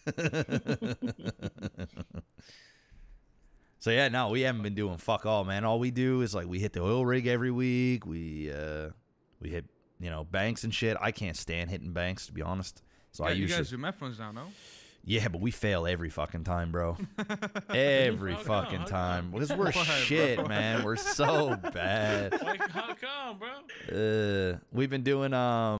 So yeah, no, we haven't been doing fuck all, man. All we do is like we hit the oil rig every week. We hit banks and shit. I can't stand hitting banks, to be honest. So Yeah, I you usually guys do meth ones now, no? yeah, but we fail every fucking time, bro. Every How fucking come? time because we're Why, shit, bro? man. We're so bad. Like, how come, bro? We've been doing